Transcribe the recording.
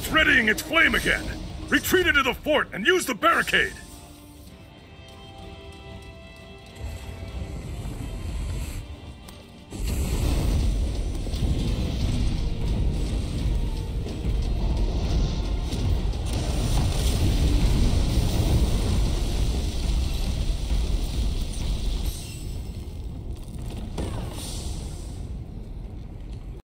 It's readying its flame again. Retreat into the fort and use the barricade.